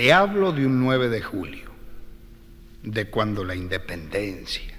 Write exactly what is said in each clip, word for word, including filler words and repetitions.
Le hablo de un nueve de julio, de cuando la independencia.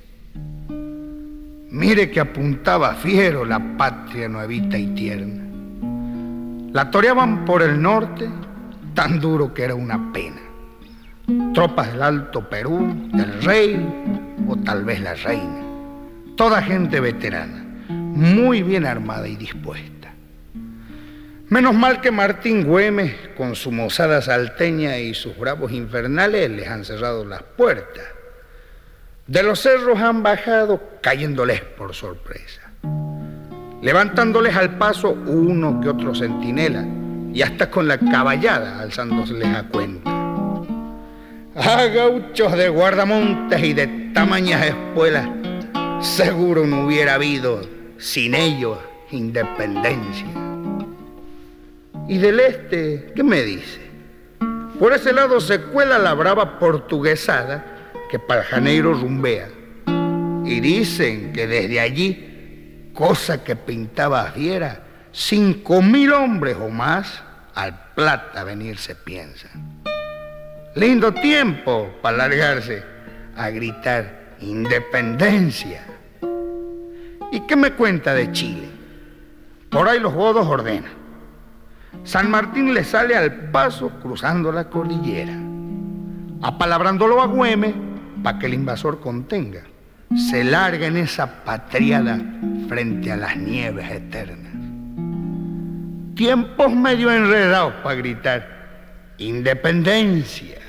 Mire que apuntaba fiero la patria nuevita y tierna. La toreaban por el norte, tan duro que era una pena. Tropas del Alto Perú, del rey o tal vez la reina. Toda gente veterana, muy bien armada y dispuesta. Menos mal que Martín Güemes, con su mozada salteña y sus bravos infernales, les han cerrado las puertas. De los cerros han bajado cayéndoles por sorpresa, levantándoles al paso uno que otro centinela y hasta con la caballada alzándoseles a cuenta. A gauchos de guardamontes y de tamañas espuelas, seguro no hubiera habido sin ellos independencia. ¿Y del este qué me dice? Por ese lado se cuela la brava portuguesada que para Janeiro rumbea. Y dicen que desde allí, cosa que pintaba fiera, cinco mil hombres o más al Plata venir se piensan. Lindo tiempo para largarse a gritar independencia. ¿Y qué me cuenta de Chile? Por ahí los godos ordenan. San Martín le sale al paso cruzando la cordillera, apalabrándolo a Güemes para que el invasor contenga. Se larga en esa patriada frente a las nieves eternas. Tiempos medio enredados para gritar independencia.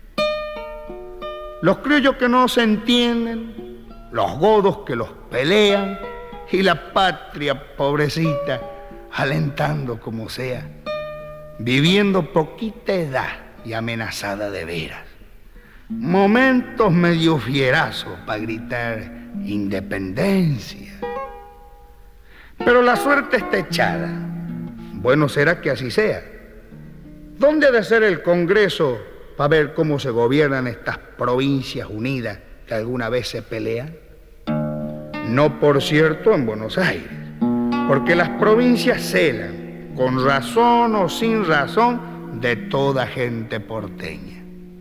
Los criollos que no se entienden, los godos que los pelean y la patria pobrecita alentando como sea, viviendo poquita edad y amenazada de veras. Momentos medio fierazos para gritar independencia. Pero la suerte está echada. Bueno será que así sea. ¿Dónde ha de ser el Congreso para ver cómo se gobiernan estas provincias unidas que alguna vez se pelean? No, por cierto, en Buenos Aires, porque las provincias celan, con razón o sin razón, de toda gente porteña.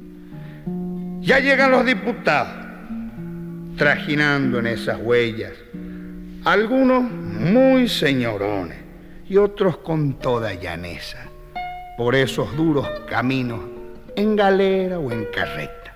Ya llegan los diputados, trajinando en esas huellas, algunos muy señorones y otros con toda llaneza, por esos duros caminos en galera o en carreta.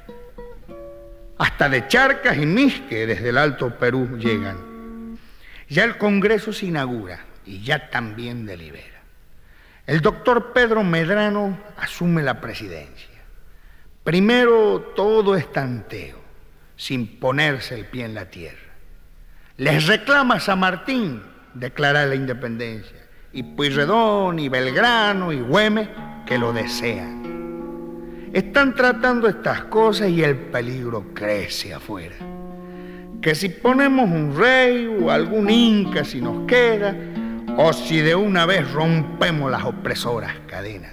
Hasta de Charcas y Misque desde el Alto Perú llegan. Ya el Congreso se inaugura y ya también delibera. El doctor Pedro Medrano asume la presidencia. Primero todo es tanteo, sin ponerse el pie en la tierra. Les reclama a San Martín declarar la independencia, y Pueyrredón, y Belgrano, y Güemes, que lo desean. Están tratando estas cosas y el peligro crece afuera. Que si ponemos un rey o algún inca si nos queda, o si de una vez rompemos las opresoras cadenas.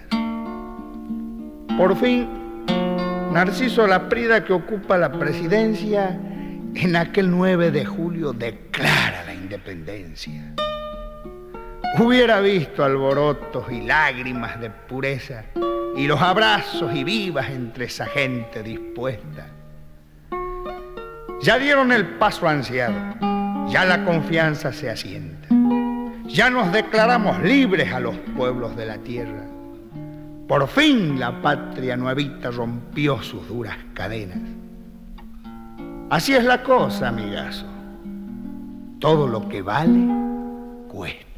Por fin, Narciso Laprida, que ocupa la presidencia, en aquel nueve de julio declara la independencia. Hubiera visto alborotos y lágrimas de pureza y los abrazos y vivas entre esa gente dispuesta. Ya dieron el paso ansiado, ya la confianza se asienta. Ya nos declaramos libres a los pueblos de la tierra. Por fin la patria nuevita rompió sus duras cadenas. Así es la cosa, amigazo. Todo lo que vale, cuesta.